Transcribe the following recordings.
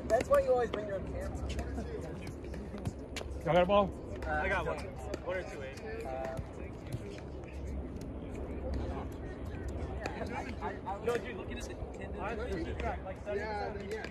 That's why you always bring your own camera. Y'all got a ball? I got one. 1 or 2 8. No, dude, looking at the tendons. Like 7%. Yeah.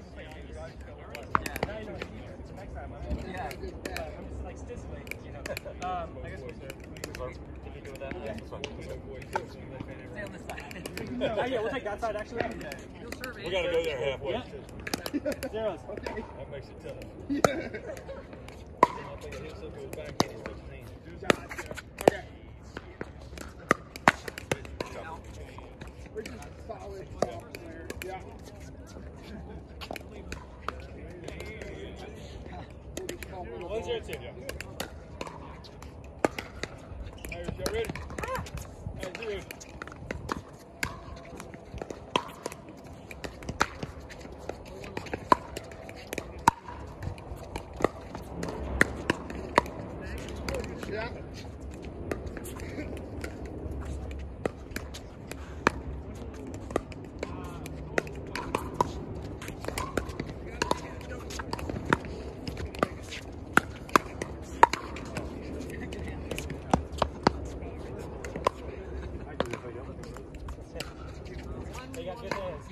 Now you know it's next time. Yeah. I'm just like stiff weight, you know. I guess we'll stay with that. Stay on this side. Yeah, we'll take that side actually. You'll serve We gotta go there halfway. Yeah. Zeros. That makes it tough. Yeah. I think it hits up his back and his hand. Okay. We're just solid off there. Yeah. One's your team, yeah. Irish, y'all ready? Alright, you ready? Yeah. They got good hands.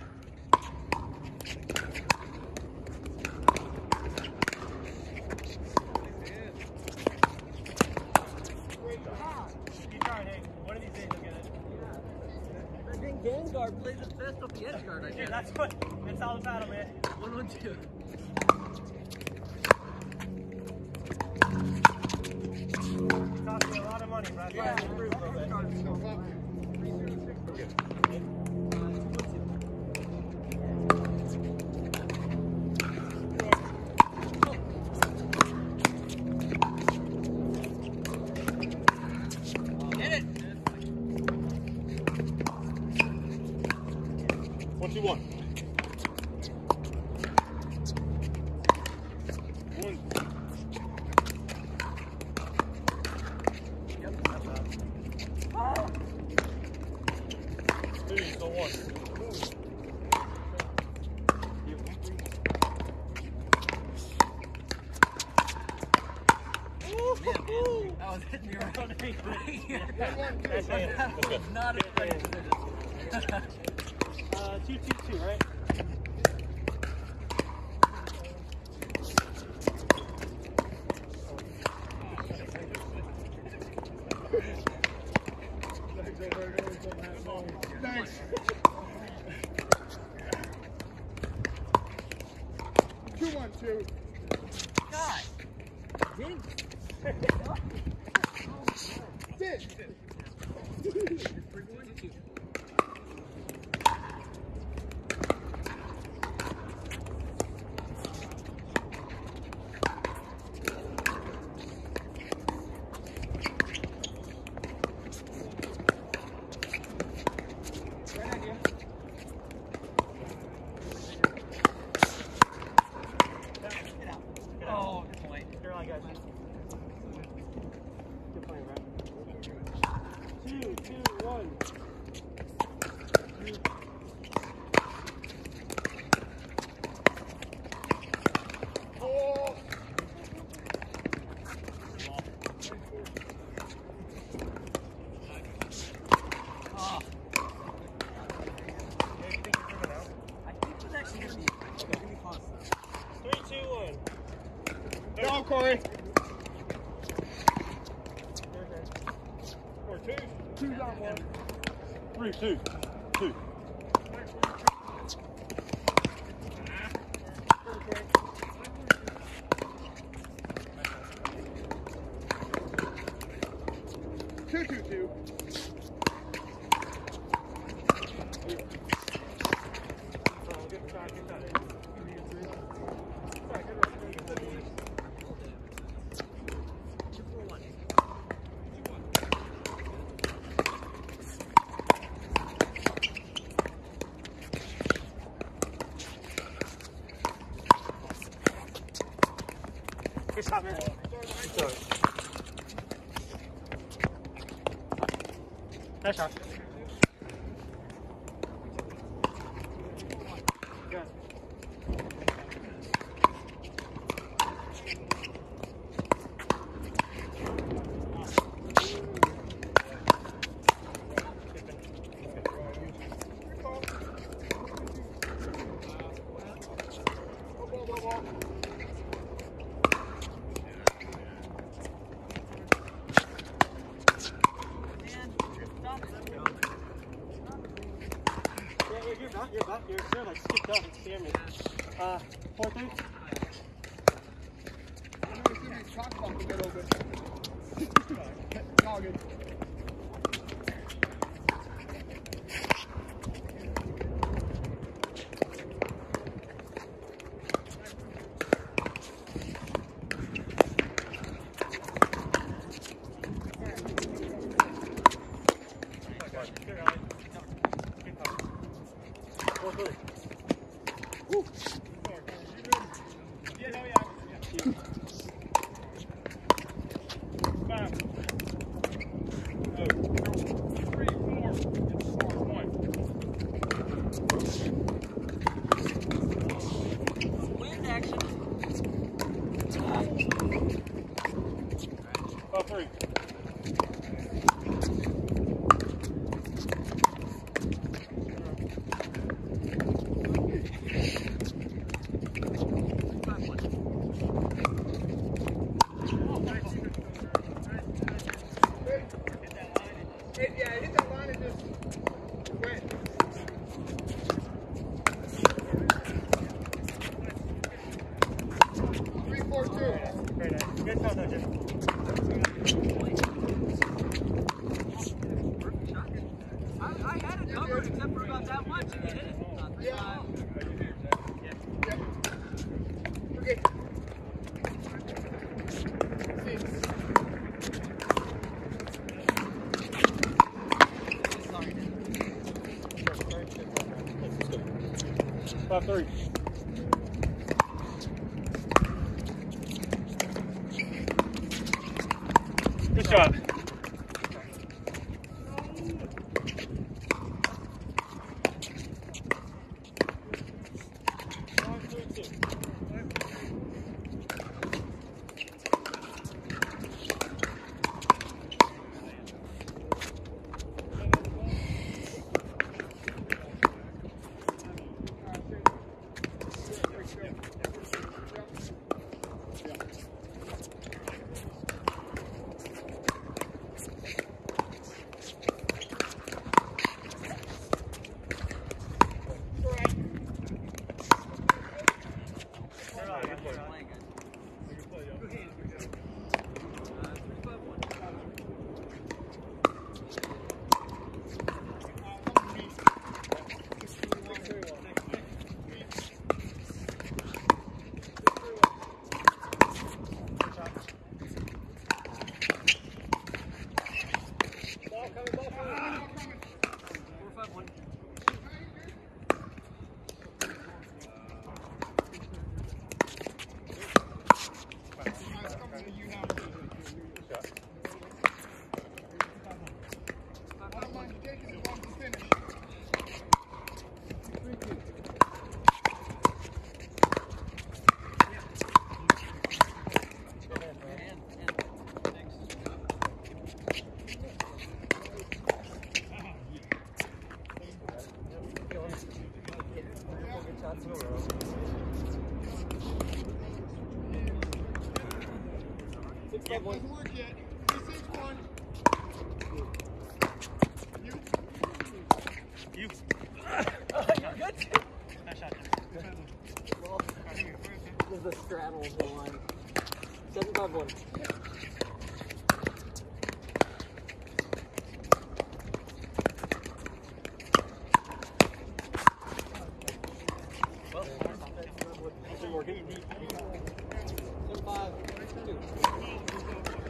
Keep trying, Hank. One of these days you'll get it. I think Vanguard plays it best off the edge guard, I Dude, guess. that's all the battle, man. 1-1-2. Cost me a lot of money, but I to improve a little bit. Get it! What you want? One. Two, so one. Man, that was hitting me right here. That's hands. That was not a great decision. 2-2-2, right? Thanks. 2-1-2. God. Dang. Oh, good point. You're on, guys. Good playing, Brad. 2-2-1. Oh. Oh, Yeah, you think you're moving out? I think it's actually going to be close. 3-2-1. Go, Corey. Or two. 2-1. 3, 2. 2. Two. Good try, good try. Good shot, man. Nice shot. Good. 4-3. I'm going to see these talk about the middle, but it's all good. Wind action. 3. Yeah, hit that line and just went. 3-4-2. Great. Good shot, though, Jimmy. I had it covered except for about that much, and you hit it. Yeah. Okay. Sorry. 5-3. Good shot. It doesn't work yet. 3-6-1. You. You're good. Nice shot, Jimmy. Well, this is a straddle the line. 7-5-1. Well, 7-5-2.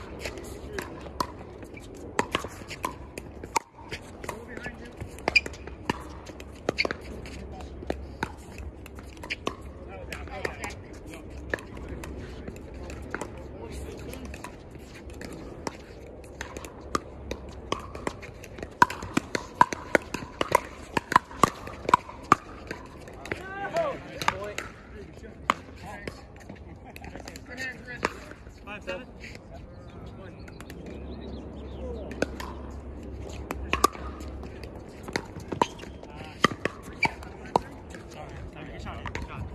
Good hands, Rich. 5-7. Good shot. Good shot.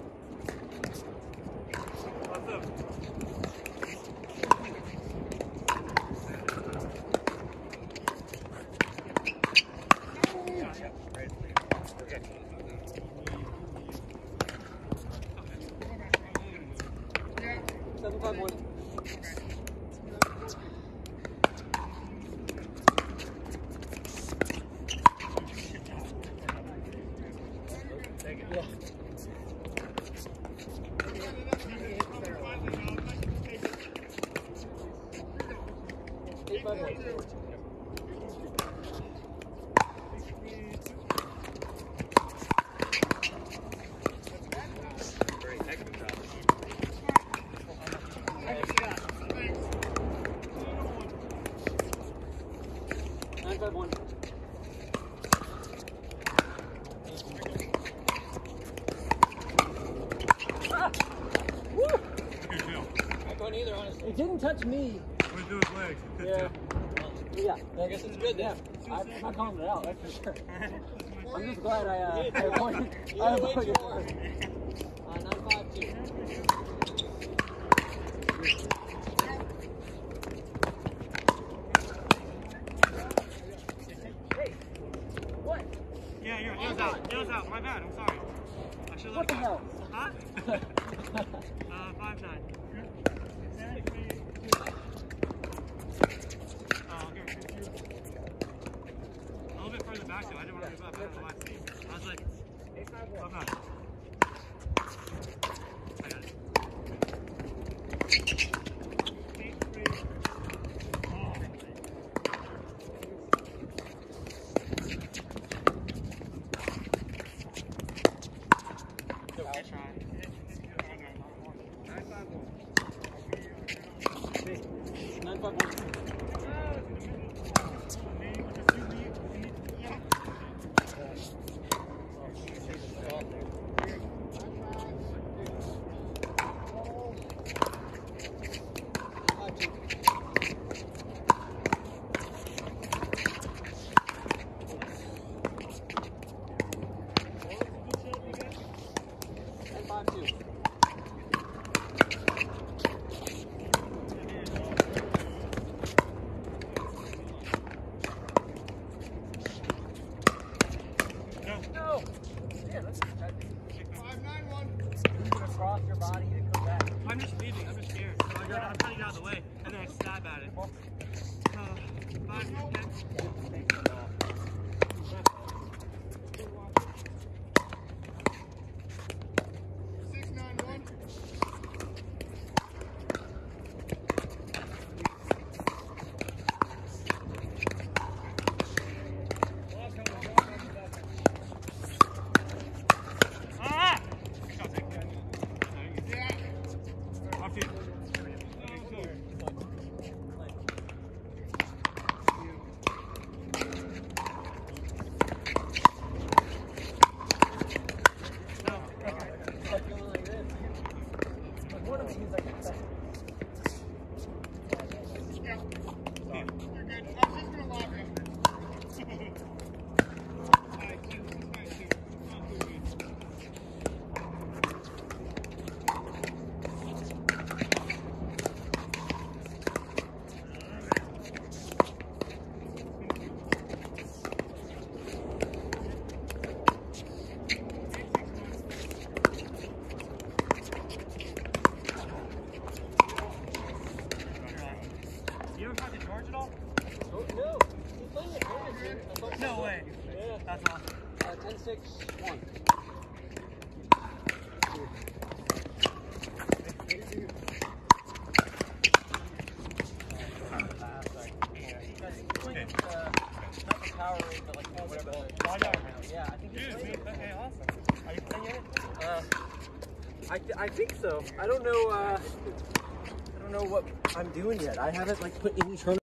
5-7. 751. Take it. Yeah. 851. Great. Heck of a job. 951. Ah! Woo! Good deal. I couldn't either, honestly. It didn't touch me. Went through his legs. Good Yeah. deal. Yeah. I guess it's good then. Yeah. I calmed it out, that's for sure. I'm just glad I avoided You were way too it. hard. 952. What? Yeah, you're it was out. My bad. I'm sorry. I should What the hell? Huh? 5-9. A little bit further back though. I didn't want to move up. I don't know why I see. I was like, 5-9. I got it. Good try. 951. No! Yeah, that's 591. You're gonna cross your body and come back. I'm just leaving. I'm just scared. So I'm trying to get out of the way, and then I stab at it. 5, 10. Ah! Off you. One of these I can say. Yeah. You're good. I was just gonna lock him. You ever talk to George at all? Oh, no. He's playing the tournament, dude. That's all No way. Yeah. That's awesome. 10-6-1. Okay. Not the power rate, but like whatever. Yeah, I think he's playing it. Okay, awesome. Are you playing it? I think so. I don't know. I don't know what I'm doing yet. I haven't like put any tournament.